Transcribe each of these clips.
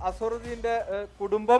അസറുദ്ദീന്റെ കുടുംബം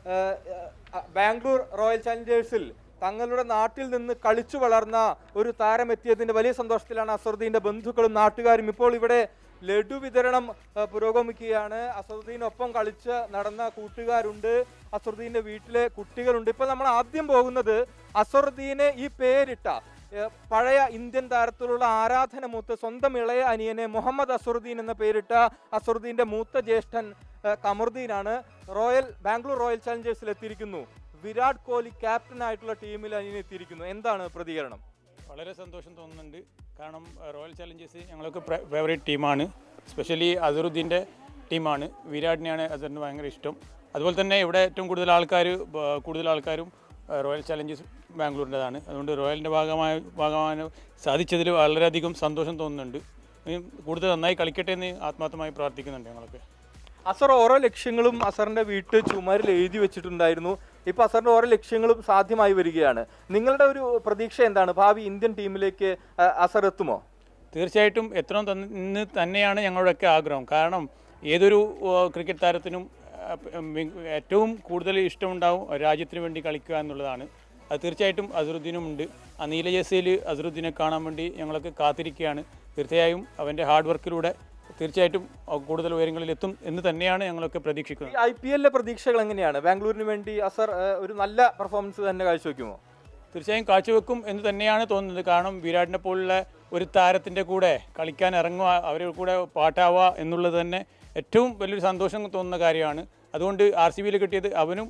ബാംഗ്ലൂർ റോയൽ ചാലഞ്ചേഴ്സിൽ തങ്ങളുടെ നാട്ടിൽ നിന്ന് കളിച്ചു വളർന്ന ഒരു താരം എത്തിയതിന്റെ വലിയ സന്തോഷത്തിലാണ് അസറുദ്ദീന്റെ ബന്ധുക്കളും നാട്ടുകാരും. ഇപ്പോൾ ഇവിടെ ലഡു വിതരണം പുരോഗമിക്കുകയാണ്. അസറുദ്ദീനൊപ്പം കളിച്ച് നടന്ന കൂട്ടുകാരുണ്ട്, അസറുദ്ദീന്റെ വീട്ടിലെ കുട്ടികളുണ്ട്. ഇപ്പോൾ നമ്മൾ ആദ്യം പോകുന്നത് അസറുദ്ദീനെ ഈ പേരിട്ട പഴയ ഇന്ത്യൻ താരത്തിലുള്ള ആരാധന മൂത്ത് സ്വന്തം ഇളയ അനിയനെ മുഹമ്മദ് അസറുദ്ദീൻ എന്ന പേരിട്ട അസറുദ്ദീന്റെ മൂത്ത ജ്യേഷ്ഠൻ കമറുദ്ദീനാണ് ബാംഗ്ലൂർ റോയൽ ചാലഞ്ചേഴ്സിൽ എത്തിയിരിക്കുന്നു. വിരാട് കോഹ്ലി ക്യാപ്റ്റനായിട്ടുള്ള ടീമിൽ അനിയൻ എത്തിയിരിക്കുന്നു. എന്താണ് പ്രതികരണം? വളരെ സന്തോഷം തോന്നുന്നുണ്ട്. കാരണം റോയൽ ചാലഞ്ചേഴ്സ് ഞങ്ങൾക്ക് ഫേവറേറ്റ് ടീമാണ്. സ്പെഷ്യലി അസറുദ്ദീൻ്റെ ടീമാണ്. വിരാടിനെയാണ് അസറിന് ഭയങ്കര ഇഷ്ടം. അതുപോലെ തന്നെ ഇവിടെ ഏറ്റവും കൂടുതൽ ആൾക്കാരും റോയൽ ചാലഞ്ചേഴ്സ് ബാംഗ്ലൂരിൻ്റെതാണ്. അതുകൊണ്ട് റോയലിൻ്റെ ഭാഗമാകാൻ സാധിച്ചതിൽ വളരെയധികം സന്തോഷം തോന്നുന്നുണ്ട്. കൂടുതൽ നന്നായി കളിക്കട്ടെ എന്ന് ആത്മാർത്ഥമായി പ്രാർത്ഥിക്കുന്നുണ്ട് ഞങ്ങളൊക്കെ. അസർ ഓരോ ലക്ഷ്യങ്ങളും അസറിന്റെ വീട്ട് ചുമരിൽ എഴുതി വെച്ചിട്ടുണ്ടായിരുന്നു. ഇപ്പൊ അസറിന്റെ ഓരോ ലക്ഷ്യങ്ങളും സാധ്യമായി വരികയാണ്. നിങ്ങളുടെ ഒരു പ്രതീക്ഷ എന്താണ്? ഭാവി ഇന്ത്യൻ ടീമിലേക്ക് അസർ എത്തുമോ? തീർച്ചയായിട്ടും എത്തണം തന്നെയാണ് ഞങ്ങളുടെയൊക്കെ ആഗ്രഹം. കാരണം ഏതൊരു ക്രിക്കറ്റ് താരത്തിനും ഏറ്റവും കൂടുതൽ ഇഷ്ടമുണ്ടാവും രാജ്യത്തിന് വേണ്ടി കളിക്കുക എന്നുള്ളതാണ്. അത് തീർച്ചയായിട്ടും അസറുദ്ദീനും ഉണ്ട്. ആ നീല ജേഴ്സിയിൽ അസറുദ്ദീനെ കാണാൻ വേണ്ടി ഞങ്ങളൊക്കെ കാത്തിരിക്കുകയാണ്. തീർച്ചയായും അവൻ്റെ ഹാർഡ് വർക്കിലൂടെ തീർച്ചയായിട്ടും കൂടുതൽ ഉയരങ്ങളിൽ എത്തും എന്ന് തന്നെയാണ് ഞങ്ങളൊക്കെ പ്രതീക്ഷിക്കുന്നത്. IPL പ്രതീക്ഷകൾ എങ്ങനെയാണ്? ബാംഗ്ലൂരിന് വേണ്ടി അസർ ഒരു നല്ല പെർഫോമൻസ് തന്നെ കാഴ്ചവെക്കുമോ? തീർച്ചയായും കാഴ്ചവെക്കും എന്ന് തന്നെയാണ് തോന്നുന്നത്. കാരണം വിരാടിനെ പോലുള്ള ഒരു താരത്തിൻ്റെ കൂടെ കളിക്കാൻ ഇറങ്ങുക, അവരുടെ കൂടെ പാട്ടാവുക എന്നുള്ളത് തന്നെ ഏറ്റവും വലിയൊരു സന്തോഷം തോന്നുന്ന കാര്യമാണ്. അതുകൊണ്ട് RCBയിൽ കിട്ടിയത് അവനും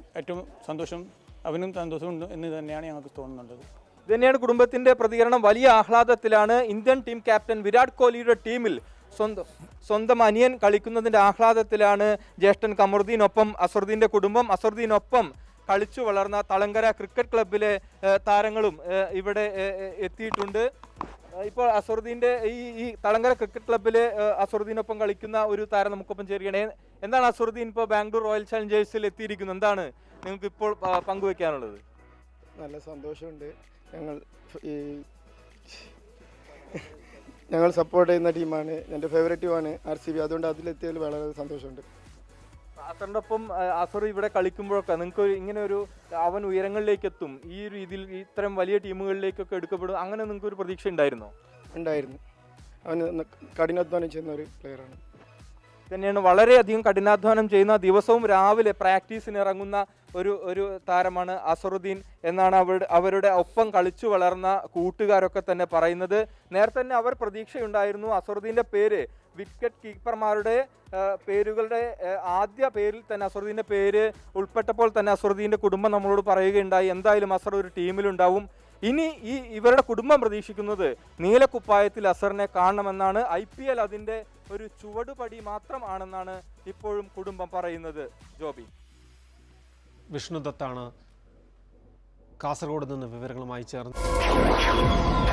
സന്തോഷമുണ്ട് എന്ന് തന്നെയാണ് ഞങ്ങൾക്ക് തോന്നുന്നുള്ളത്. ഇത് തന്നെയാണ് കുടുംബത്തിന്റെ പ്രതികരണം. വലിയ ആഹ്ലാദത്തിലാണ്. ഇന്ത്യൻ ടീം ക്യാപ്റ്റൻ വിരാട് കോഹ്ലിയുടെ ടീമിൽ സ്വന്തം അനിയൻ കളിക്കുന്നതിന്റെ ആഹ്ലാദത്തിലാണ് ജ്യേഷ്ഠൻ കമറുദ്ദീനൊപ്പം അസറുദ്ദീന്റെ കുടുംബം. അസറുദ്ദീനൊപ്പം കളിച്ചു വളർന്ന തളങ്കര ക്രിക്കറ്റ് ക്ലബിലെ താരങ്ങളും ഇവിടെ എത്തിയിട്ടുണ്ട്. ഇപ്പോൾ അസറുദ്ദീന്റെ ഈ തളങ്കര ക്രിക്കറ്റ് ക്ലബിലെ അസറുദ്ദീനൊപ്പം കളിക്കുന്ന ഒരു താരം നമുക്കൊപ്പം ചേരുകയാണ്. എന്താണ് അസറുദ്ദീൻ ഇപ്പോൾ ബാംഗ്ലൂർ റോയൽ ചാലഞ്ചേഴ്സിൽ എത്തിയിരിക്കുന്നത്? എന്താണ് നിങ്ങൾക്ക് ഇപ്പോൾ പങ്കുവെക്കാനുള്ളത്? നല്ല സന്തോഷമുണ്ട്. ഞങ്ങൾ സപ്പോർട്ട് ചെയ്യുന്ന ടീമാണ്. എൻ്റെ ഫേവറേറ്റ് ടീമാണ് RCB. അതുകൊണ്ട് അതിലെത്തിയതിൽ വളരെ സന്തോഷമുണ്ട്. അസറിൻ്റെ ഒപ്പം അസർ ഇവിടെ കളിക്കുമ്പോഴൊക്കെ നിങ്ങൾക്ക് ഇങ്ങനെ ഒരു അവൻ ഉയരങ്ങളിലേക്ക് എത്തും, ഈ രീതിയിൽ ഇത്തരം വലിയ ടീമുകളിലേക്കൊക്കെ എടുക്കപ്പെടും, അങ്ങനെ നിങ്ങൾക്ക് ഒരു പ്രതീക്ഷ ഉണ്ടായിരുന്നോ? ഉണ്ടായിരുന്നു. അവന് കഠിനാധ്വാനം ചെയ്യുന്ന ഒരു പ്ലെയറാണ്. തന്നെയാണ് വളരെയധികം കഠിനാധ്വാനം ചെയ്യുന്ന, ദിവസവും രാവിലെ പ്രാക്ടീസിന് ഇറങ്ങുന്ന ഒരു താരമാണ് അസറുദ്ദീൻ എന്നാണ് അവരുടെ ഒപ്പം കളിച്ചു വളർന്ന കൂട്ടുകാരൊക്കെ തന്നെ പറയുന്നത്. നേരത്തെ തന്നെ അവർ പ്രതീക്ഷയുണ്ടായിരുന്നു. അസറുദ്ദീൻ്റെ പേര് വിക്കറ്റ് കീപ്പർമാരുടെ പേരുകളുടെ ആദ്യ പേരിൽ തന്നെ അസറുദ്ദീൻ്റെ പേര് ഉൾപ്പെട്ടപ്പോൾ തന്നെ അസറുദ്ദീൻ്റെ കുടുംബം നമ്മളോട് പറയുകയുണ്ടായി, എന്തായാലും അസർ ഒരു ടീമിലുണ്ടാവും. ഇനി ഇവരുടെ കുടുംബം പ്രതീക്ഷിക്കുന്നത് നീലക്കുപ്പായത്തിൽ അസറിനെ കാണണമെന്നാണ്. IPL അതിൻ്റെ ഒരു ചുവടുപടി മാത്രമാണെന്നാണ് ഇപ്പോഴും കുടുംബം പറയുന്നത്. ജോബി, വിഷ്ണുദത്താണ് കാസർഗോഡ് നിന്ന് വിവരങ്ങളുമായി ചേർന്നത്.